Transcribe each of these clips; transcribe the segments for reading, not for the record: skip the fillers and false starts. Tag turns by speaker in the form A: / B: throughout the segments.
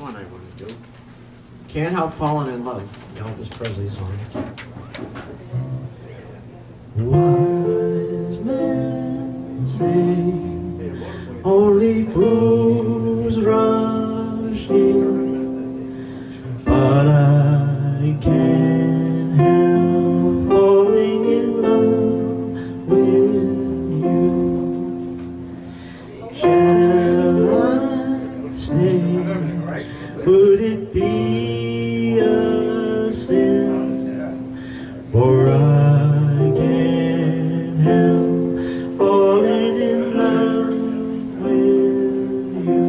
A: one I want to do. Can't Help Falling in Love. The Elvis Presley song. Wise men say only fools rush in, but I can't help falling in love with you. Shall I stay? Would it be a sin? For I can't help falling in love with you.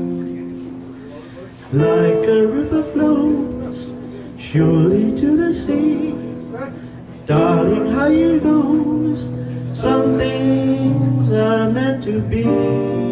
A: Like a river flows surely to the sea, darling, how you goes, some things are meant to be.